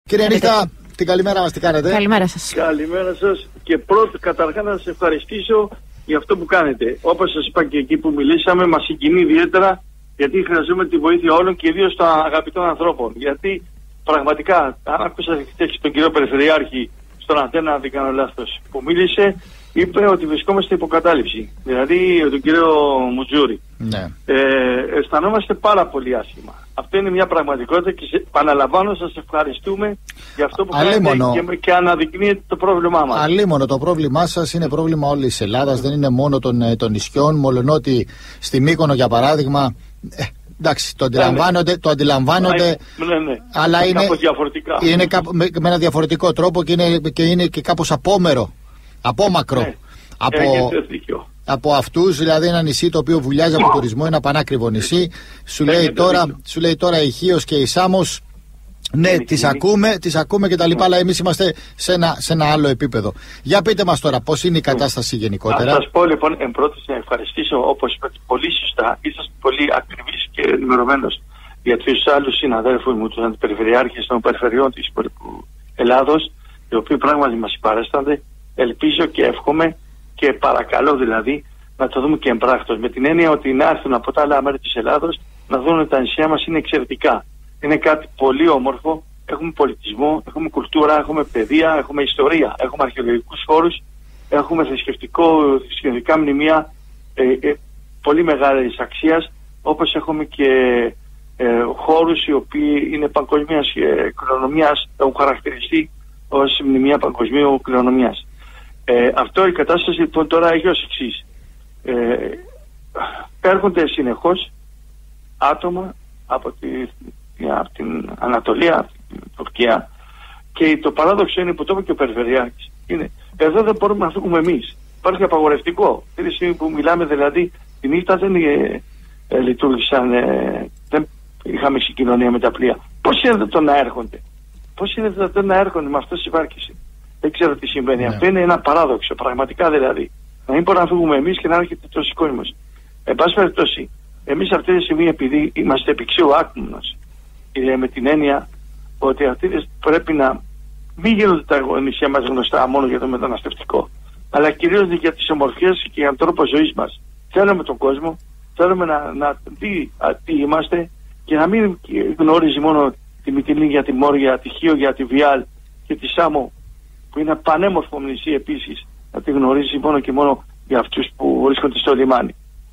Κύριε Νύχτα, την καλημέρα μας, τι κάνετε? Καλημέρα σας. Καλημέρα σας. Και πρώτα, καταρχάς, να σας ευχαριστήσω για αυτό που κάνετε. Όπως σας είπα και εκεί που μιλήσαμε, μας συγκινεί ιδιαίτερα, γιατί χρειαζόμαστε τη βοήθεια όλων και ιδίως των αγαπητών ανθρώπων. Γιατί πραγματικά, αν άκουσα χθες τον κύριο Περιφερειάρχη στον Αντένα, αν δεν κάνω λάθος, που μίλησε, είπε ότι βρισκόμαστε υποκατάληψη. Δηλαδή τον κύριο Μουτζούρη. Ναι. Αισθανόμαστε πάρα πολύ άσχημα. Αυτό είναι μια πραγματικότητα και επαναλαμβάνω, σας ευχαριστούμε για αυτό που κάνετε και αναδεικνύεται το πρόβλημά μας. Αλλήμωνο, το πρόβλημά σας είναι πρόβλημα όλης της Ελλάδας, δεν είναι μόνο των νησιών, μολονότι στη Μύκονο για παράδειγμα. Εντάξει, το αντιλαμβάνονται, ναι. Αλλά είναι διαφορετικά. Είναι με ένα διαφορετικό τρόπο και είναι και κάπως απόμακρο. Ναι. Από αυτούς, δηλαδή ένα νησί το οποίο βουλιάζει από τουρισμό, ένα πανάκριβο νησί. Σου λέει τώρα η Χίος και η Σάμος, ναι, τις ακούμε και τα λοιπά, αλλά εμείς είμαστε σε ένα άλλο επίπεδο. Για πείτε μας τώρα, πώς είναι η κατάσταση γενικότερα? Να σας πω λοιπόν, πρώτης να ευχαριστήσω, όπως είπατε πολύ σωστά, είσαστε πολύ ακριβείς και ενημερωμένος για τους άλλους συναδέλφους μου, τους αντιπεριφερειάρχες των περιφερειών της υπόλοιπου Ελλάδος, οι οποίοι πράγματι μας συμπαρέστανται. Ελπίζω και εύχομαι και παρακαλώ δηλαδή να το δούμε και εμπράκτος, με την έννοια ότι να έρθουν από τα άλλα μέρη της Ελλάδος να δουν ότι τα νησιά μας είναι εξαιρετικά. Είναι κάτι πολύ όμορφο. Έχουμε πολιτισμό, έχουμε κουλτούρα, έχουμε παιδεία, έχουμε ιστορία, έχουμε αρχαιολογικούς χώρους, έχουμε θρησκευτικά μνημεία πολύ μεγάλης αξίας, όπως έχουμε και χώρους οι οποίοι είναι παγκοσμίας κληρονομιάς, έχουν χαρακτηριστεί ως μνημεία παγκοσμίου κληρονομιάς. Αυτό η κατάσταση λοιπόν τώρα έχει ως εξής. Έρχονται συνεχώς άτομα από την Ανατολία, από την Τουρκία, και το παράδοξο είναι που το είπε και ο Περιφερειάρχης. Εδώ δεν μπορούμε να φύγουμε εμείς. Υπάρχει απαγορευτικό. Τη στιγμή που μιλάμε δηλαδή, τη νύχτα δεν λειτουργήσαν, δεν είχαμε συγκοινωνία με τα πλοία. Πώς είναι δυνατόν να έρχονται? Πώς είναι δυνατόν να έρχονται με αυτές τις βάρκες? Δεν ξέρω τι συμβαίνει. Αυτό είναι ένα παράδοξο. Πραγματικά δηλαδή. Να μην μπορούμε να φύγουμε εμείς και να έρχεται τόσο κόσμος. Εν πάση περιπτώσει, εμείς αυτή τη στιγμή, επειδή είμαστε επικσίου άκμονος, με την έννοια ότι αυτή πρέπει να μην γίνονται τα νησιά μας γνωστά μόνο για το μεταναστευτικό, αλλά κυρίως για τις ομορφιές και για τον τρόπο ζωής μας. Θέλουμε τον κόσμο, θέλουμε να δει τι είμαστε και να μην γνωρίζει μόνο τη Μυτιλίνη, τη Μόρια, τη Χίο, τη Βιάλ και τη Σάμο, που είναι πανέμορφο νησί επίσης, να τη γνωρίζει μόνο και μόνο για αυτούς που βρίσκονται στο λιμάνι.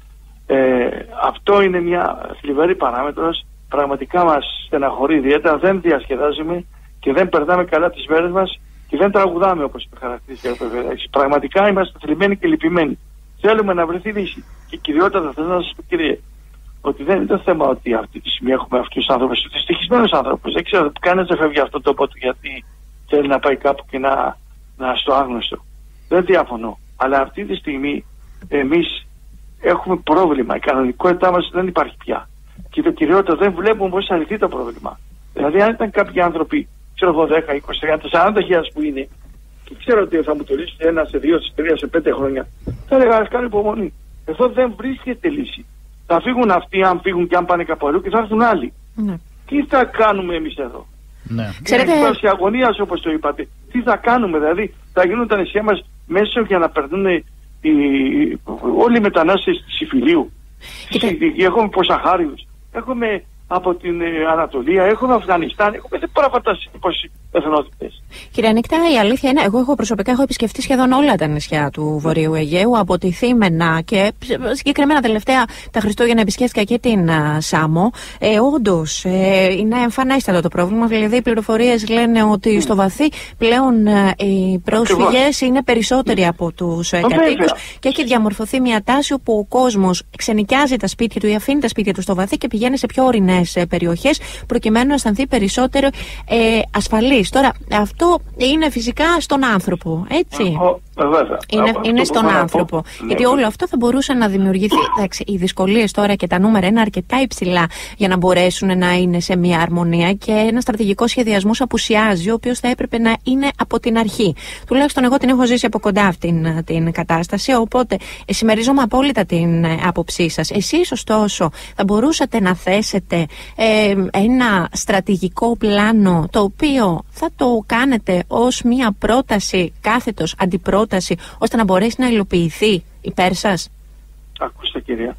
Αυτό είναι μια θλιβερή παράμετρος. Πραγματικά μας στεναχωρεί ιδιαίτερα. Δεν διασκεδάζουμε και δεν περνάμε καλά τις μέρες μας και δεν τραγουδάμε, όπως είπε χαρακτηριστικά ο Περιφερειάρχης. Πραγματικά είμαστε θλιμμένοι και λυπημένοι. Θέλουμε να βρεθεί λύση. Και κυριότατα θέλω να σας πω, κύριε, ότι δεν είναι το θέμα ότι αυτή τη στιγμή έχουμε αυτούς τους άνθρωπους, τους δυστυχισμένους άνθρωπους. Δεν ξέρω, κανένας δεν φεύγει αυτόν τον τόπο του γιατί θέλει να πάει κάπου και να στο άγνωστο. Δεν διαφωνώ. Αλλά αυτή τη στιγμή εμείς έχουμε πρόβλημα. Η κανονικότητά μας δεν υπάρχει πια. Και το κυριότερο, δεν βλέπουμε πώς θα λυθεί το πρόβλημα. Δηλαδή, αν ήταν κάποιοι άνθρωποι, ξέρω εγώ, 10, 20, 30, 40 που είναι, και ξέρω ότι θα μου το λύσουν 1, σε 2, σε 3, σε 5 χρόνια, θα έλεγα ας κάνω υπομονή. Εδώ δεν βρίσκεται λύση. Θα φύγουν αυτοί, αν φύγουν και αν πάνε κάπου αλλού, και θα έρθουν άλλοι. Ναι. Τι θα κάνουμε εμείς εδώ? Ναι. Ξέρετε, υπάρχει αγωνία, όπως το είπατε. Τι θα κάνουμε, δηλαδή, θα γίνουν τα νησιά μας μέσω για να περνούν όλοι οι μετανάστες της Ιφιλίου. Έχουμε Ποσαχάριους, έχουμε από την Ανατολία, έχουμε Αφγανιστάν, έχουμε δεν μπορώ να φανταστεί πόσες εθνότητες. Κύριε Νύχτα, η αλήθεια είναι, εγώ προσωπικά έχω επισκεφτεί σχεδόν όλα τα νησιά του Βορείου Αιγαίου, από τη Θήμενα και συγκεκριμένα τελευταία τα Χριστούγεννα επισκέφτηκα και την Σάμο. Όντως, είναι εμφανέστατο το πρόβλημα. Δηλαδή, οι πληροφορίες λένε ότι στο βαθύ πλέον οι πρόσφυγες είναι περισσότεροι από τους κατοίκους και έχει διαμορφωθεί μια τάση όπου ο κόσμος ξενοικιάζει τα σπίτια του ή αφήνει τα σπίτια του στο βαθύ και πηγαίνει σε πιο ορεινές περιοχές προκειμένου να αισθανθεί περισσότερο ασφαλής. Τώρα, αυτό είναι φυσικά στον άνθρωπο, έτσι. Είναι στον άνθρωπο. Γιατί όλο αυτό θα μπορούσε να δημιουργηθεί. Εντάξει, οι δυσκολίες τώρα και τα νούμερα είναι αρκετά υψηλά για να μπορέσουν να είναι σε μια αρμονία και ένα στρατηγικό σχεδιασμός απουσιάζει, ο οποίος θα έπρεπε να είναι από την αρχή. Τουλάχιστον εγώ την έχω ζήσει από κοντά αυτήν την κατάσταση. Οπότε συμμερίζομαι απόλυτα την άποψή σας. Εσείς, ωστόσο, θα μπορούσατε να θέσετε ένα στρατηγικό πλάνο, το οποίο θα το κάνετε ως μια πρόταση κάθετος αντιπρόταση, ώστε να μπορέσει να υλοποιηθεί υπέρ σας? Ακούστε, κυρία,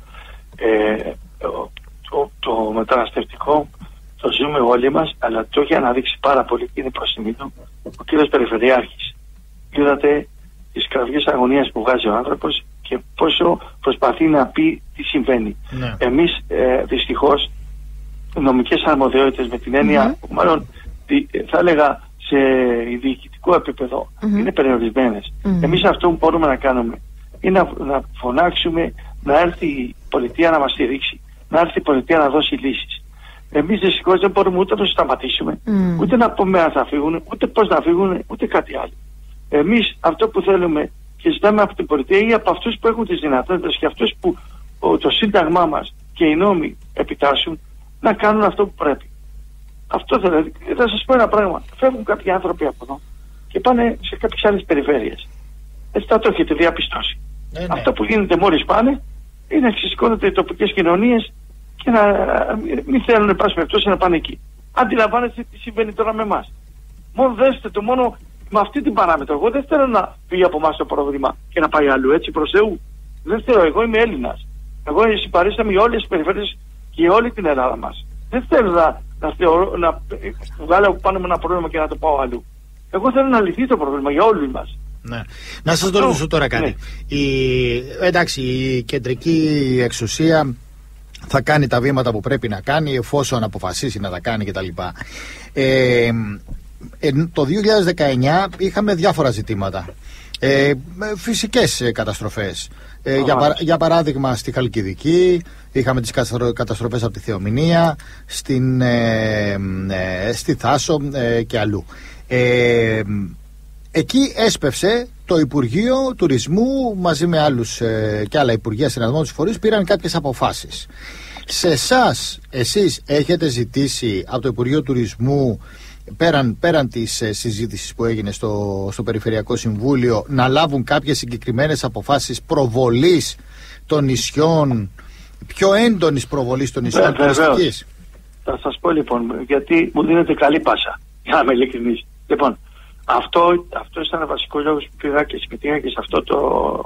το μεταναστευτικό το ζούμε όλοι μας, αλλά το έχει αναδείξει πάρα πολύ και είναι προς τιμή του ο κύριος Περιφερειάρχης. Είδατε τις κραυγές αγωνίας που βγάζει ο άνθρωπος και πόσο προσπαθεί να πει τι συμβαίνει. Ναι. Εμείς δυστυχώς νομικές αρμοδιότητες με την έννοια, μάλλον θα έλεγα σε διοικητικό επίπεδο, είναι περιορισμένες. Εμείς αυτό που μπορούμε να κάνουμε είναι να φωνάξουμε να έρθει η πολιτεία να μας στηρίξει, να έρθει η πολιτεία να δώσει λύσεις. Εμείς δυστυχώς δεν μπορούμε ούτε να το σταματήσουμε, ούτε να πούμε αν θα φύγουν, ούτε πώς να φύγουν, ούτε κάτι άλλο. Εμείς αυτό που θέλουμε και ζητάμε από την πολιτεία ή από αυτούς που έχουν τις δυνατότητες και αυτούς που το σύνταγμά μας και οι νόμοι επιτάσσουν, να κάνουν αυτό που πρέπει. Αυτό δηλαδή, θα σας πω ένα πράγμα. Φεύγουν κάποιοι άνθρωποι από εδώ και πάνε σε κάποιες άλλες περιφέρειες. Έτσι θα το έχετε διαπιστώσει. Αυτό που γίνεται μόλις πάνε είναι να ξεσηκώνονται οι τοπικές κοινωνίες και να μην θέλουν εν πάση περιπτώσει να πάνε εκεί. Αντιλαμβάνεστε τι συμβαίνει τώρα με εμάς. Μόνο δέστε το, μόνο με αυτή την παράμετρο. Εγώ δεν θέλω να φύγει από εμάς το πρόβλημα και να πάει αλλού, έτσι, προς Θεού. Δεν θέλω, εγώ είμαι Έλληνας. Εγώ συμπαρίσταμαι για όλες τις περιφέρειες και για όλη την Ελλάδα μας. Δεν θέλω να βγάλω πάνω με ένα πρόβλημα και να το πάω αλλού. Εγώ θέλω να λυθεί το πρόβλημα για όλους μας. Ναι. Να σας το ρωτήσω τώρα κάτι. Ναι. Εντάξει, η κεντρική εξουσία θα κάνει τα βήματα που πρέπει να κάνει εφόσον αποφασίσει να τα κάνει κτλ. Το 2019 είχαμε διάφορα ζητήματα. Φυσικές καταστροφές. Για παράδειγμα στη Χαλκιδική είχαμε τις καταστροφές από τη Θεομηνία, στη Θάσο και αλλού. Εκεί έσπευσε το Υπουργείο Τουρισμού μαζί με άλλους και άλλα υπουργεία συναδεμένους φορείς, πήραν κάποιες αποφάσεις. Σε εσάς, εσείς έχετε ζητήσει από το Υπουργείο Τουρισμού πέραν της συζήτησης που έγινε στο Περιφερειακό Συμβούλιο να λάβουν κάποιες συγκεκριμένες αποφάσεις προβολής των νησιών, πιο έντονης προβολής των νησιών τουριστικής? Θα σας πω λοιπόν, γιατί μου δίνετε καλή πάσα, για να είμαι ειλικρινής. Λοιπόν, αυτό ήταν ο βασικός λόγος που πήγα και συμμετείχα και σε αυτό το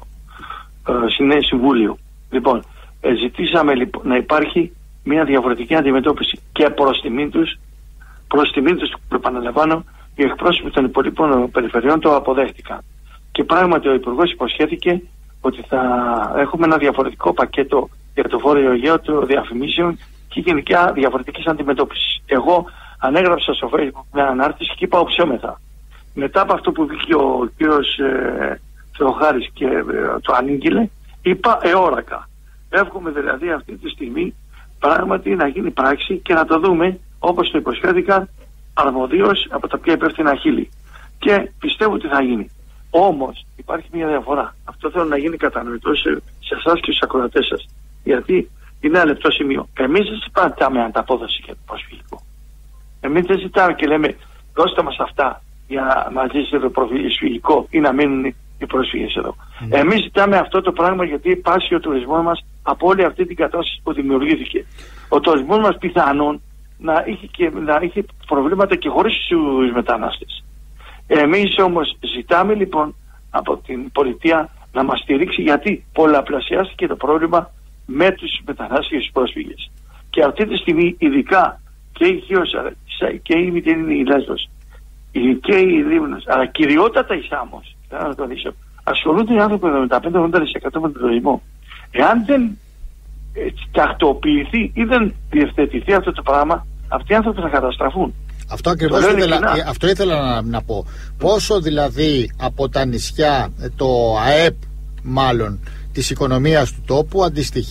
Συμβούλιο. Λοιπόν, ζητήσαμε λοιπόν να υπάρχει μια διαφορετική αντιμετώπιση και προς τιμήν τους, επαναλαμβάνω, οι εκπρόσωποι των υπολείπων περιφερειών το αποδέχτηκαν. Και πράγματι ο Υπουργός υποσχέθηκε ότι θα έχουμε ένα διαφορετικό πακέτο για το Βόρειο Αιγαίο των διαφημίσεων και γενικά διαφορετικής αντιμετώπισης. Εγώ ανέγραψα στο Facebook μια ανάρτηση και είπα οψιόμεθα. Μετά από αυτό που βγήκε ο κύριος Θεοχάρης και το ανήγγειλε, είπα εόρακα. Εύχομαι δηλαδή αυτή τη στιγμή πράγματι να γίνει πράξη και να το δούμε όπως το υποσχέθηκαν αρμοδίως από τα πιο υπεύθυνα χείλη. Και πιστεύω ότι θα γίνει. Όμως υπάρχει μια διαφορά. Αυτό θέλω να γίνει κατανοητό σε εσάς και στους ακροατές σας. Γιατί είναι ένα λεπτό σημείο. Εμείς δεν ζητάμε ανταπόδοση για το προσφυγικό. Εμείς δεν ζητάμε και λέμε δώστε μας αυτά για να μας λύσετε το προσφυγικό ή να μείνουν οι πρόσφυγες εδώ. Εμείς ζητάμε αυτό το πράγμα γιατί πάσει ο τουρισμός μας από όλη αυτή την κατάσταση που δημιουργήθηκε. Ο τουρισμός μας πιθανόν να είχε προβλήματα και χωρίς τους μετανάστες. Εμείς όμως ζητάμε λοιπόν από την πολιτεία να μας στηρίξει γιατί πολλαπλασιάστηκε το πρόβλημα με τους μετανάστες και τους πρόσφυγες. Και αυτή τη στιγμή ειδικά και η Χίωσα και η Μητυρίνη η Λέσβος και η Λίμνος, αλλά κυριότατα η Σάμος, θέλω να το δείσω, ασχολούνται οι άνθρωποι με 75-80% με τον τουρισμό. Εάν δεν τακτοποιηθεί ή δεν διευθετηθεί αυτό το πράγμα, αυτοί οι άνθρωποι θα καταστραφούν. Αυτό ακριβώς ήθελα να πω. Πόσο δηλαδή από τα νησιά το ΑΕΠ μάλλον της οικονομίας του τόπου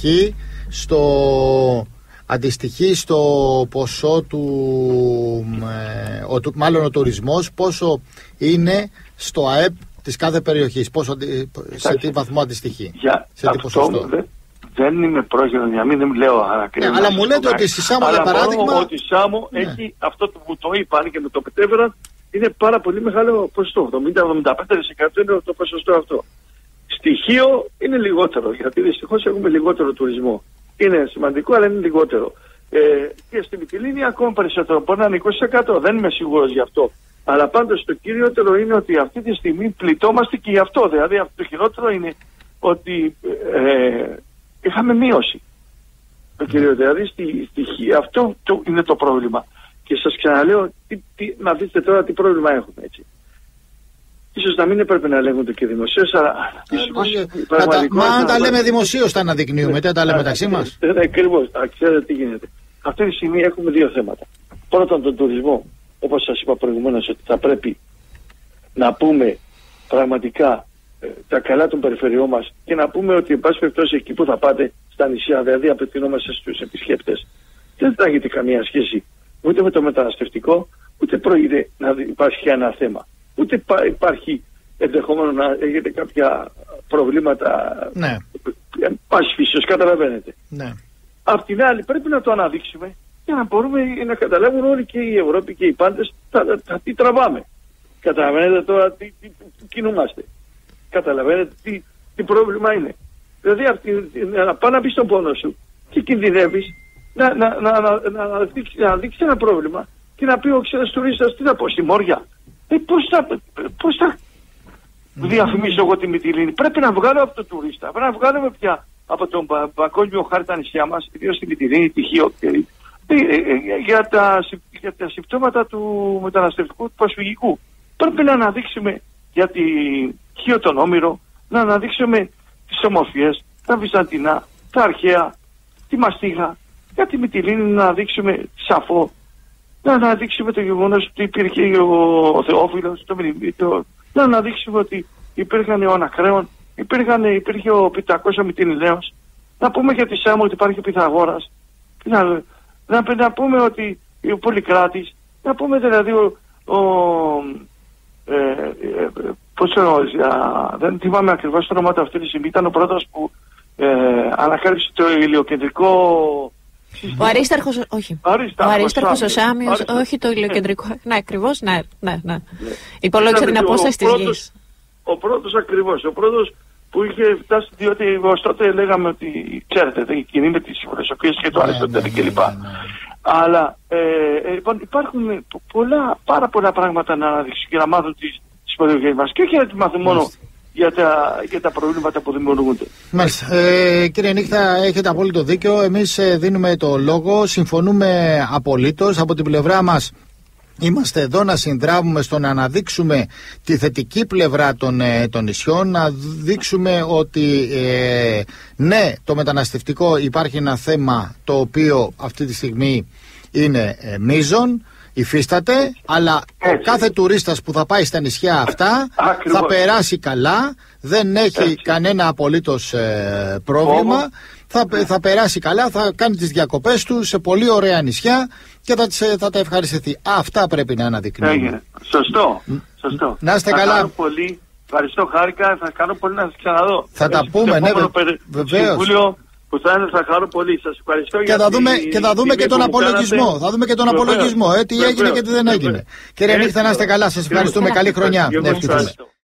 αντιστοιχεί στο ποσό του, μάλλον ο τουρισμός, πόσο είναι στο ΑΕΠ της κάθε περιοχής, σε τι βαθμό αντιστοιχεί, σε τι ποσοστό. Δεν είμαι πρόχειρο για μην λέω ακριβώς. Αλλά μου λέτε ότι στη Σάμο, για παράδειγμα. Ότι η Σάμο έχει αυτό που το είπαν και με το μετέφεραν, είναι πάρα πολύ μεγάλο ποσοστό. 70-75% είναι το ποσοστό αυτό. Στοιχείο είναι λιγότερο, γιατί δυστυχώς έχουμε λιγότερο τουρισμό. Είναι σημαντικό, αλλά είναι λιγότερο. Και στη Μυτιλήνη ακόμα περισσότερο. Μπορεί να είναι 20%. Δεν είμαι σίγουρος γι' αυτό. Αλλά πάντως το κυριότερο είναι ότι αυτή τη στιγμή πληττόμαστε και γι' αυτό. Δηλαδή το χειρότερο είναι ότι είχαμε μείωση. Το κυριότερο. Δηλαδή αυτό είναι το πρόβλημα. Και σας ξαναλέω, να δείτε τώρα τι πρόβλημα έχουμε, έτσι. Ίσως να μην έπρεπε να ελέγχονται και δημοσίως, αλλά μα αν τα λέμε δημοσίως τα αναδεικνύουμε, δεν τα λέμε μεταξύ μας. Ακριβώς, ξέρετε τι γίνεται. Αυτή τη στιγμή έχουμε δύο θέματα. Πρώτον, τον τουρισμό, όπως σας είπα προηγουμένως, ότι θα πρέπει να πούμε πραγματικά τα καλά των περιφερειών μας και να πούμε ότι εν πάση περιπτώσει εκεί που θα πάτε στα νησιά, δηλαδή απευθυνόμαστε στους επισκέπτες, δεν θα έχετε καμία σχέση ούτε με το μεταναστευτικό, ούτε πρόκειται να υπάρχει ένα θέμα. Ούτε υπάρχει ενδεχόμενο να έχετε κάποια προβλήματα πάση φύσεως, καταλαβαίνετε. Ναι. Απ' την άλλη πρέπει να το αναδείξουμε για να μπορούμε να καταλάβουν όλοι και η Ευρώπη και οι πάντες τι τραβάμε. Καταλαβαίνετε τώρα τι κινούμαστε. Καταλαβαίνετε τι πρόβλημα είναι. Δηλαδή να πάει να μπει στον πόνο σου και κινδυνεύεις να δείξει ένα πρόβλημα και να πει ο ξένος τουρίστας τι θα πω στη Μόρια. Πώς θα διαφημίσω εγώ τη Μυτιλήνη. Πρέπει να βγάλω από το τουρίστα. Πρέπει να βγάλουμε πια από τον παγκόσμιο χάρτη τα νησιά μας, ιδίως στη Μυτιλήνη, τη Χίο, για τα συμπτώματα του μεταναστευτικού, του προσφυγικού. Πρέπει να αναδείξουμε για τη Χίο τον Όμηρο, να αναδείξουμε τις ομορφιές, τα Βυζαντινά, τα αρχαία, τη Μαστίγα, για τη Μυτιλήνη να αναδείξουμε τη Σαφό, να αναδείξουμε το γεγονός ότι υπήρχε ο Θεόφιλος, να αναδείξουμε ότι υπήρχαν ο Ανακρέων, υπήρχε ο Πιτακός ο Μυτιληναίος, να πούμε για τη Σάμο ότι υπάρχει ο Πυθαγόρας, να πούμε ότι ο Πολυκράτης, να πούμε δηλαδή δεν θυμάμαι ακριβώς το όνομα του αυτή τη στιγμή, ήταν ο πρώτος που ανακάλυψε το ηλιοκεντρικό. Ο Αρίσταρχος, όχι. Ο Αρίσταρχος, ο Σάμιος, όχι το ηλιοκεντρικό. Ναι, ακριβώς, ναι. Υπολόγισε την απόσταση της γης. Ο πρώτος ακριβώς, ο πρώτος που είχε φτάσει, διότι ως τότε λέγαμε ότι, ξέρετε, δεν κινεί με τις φιλοσοφίες και το Αριστοτέλη κλπ. Αλλά λοιπόν υπάρχουν πάρα πολλά πράγματα να αναδείξουν και να μάθουν τις περιοχές μας και όχι να τις μάθουν μόνο για τα προβλήματα που δημιουργούνται. Μάλιστα. Κύριε Νύχτα, έχετε απόλυτο δίκιο. Εμείς δίνουμε το λόγο, συμφωνούμε απολύτως. Από την πλευρά μας είμαστε εδώ να συνδράμουμε στο να αναδείξουμε τη θετική πλευρά των νησιών, να δείξουμε ότι ναι, το μεταναστευτικό υπάρχει ένα θέμα το οποίο αυτή τη στιγμή είναι μείζον, υφίσταται, αλλά κάθε τουρίστας που θα πάει στα νησιά αυτά θα περάσει καλά, δεν έχει κανένα απολύτως πρόβλημα, θα περάσει καλά, θα κάνει τις διακοπές του σε πολύ ωραία νησιά και θα τα ευχαριστηθεί. Αυτά πρέπει να αναδεικνύουμε. Σωστό. Να είστε καλά. Πολύ. Ευχαριστώ, χάρηκα. Θα κάνω πολύ να σας ξαναδώ. Θα τα πούμε, ναι, βεβαίως. Που θα χαρώ πολύ. Σας ευχαριστώ. Και θα δούμε και τον απολογισμό. Θα δούμε και τον απολογισμό. Τι έγινε και τι δεν έγινε. Κύριε Νύχτα, να είστε καλά. Σας ευχαριστούμε. Καλή χρονιά.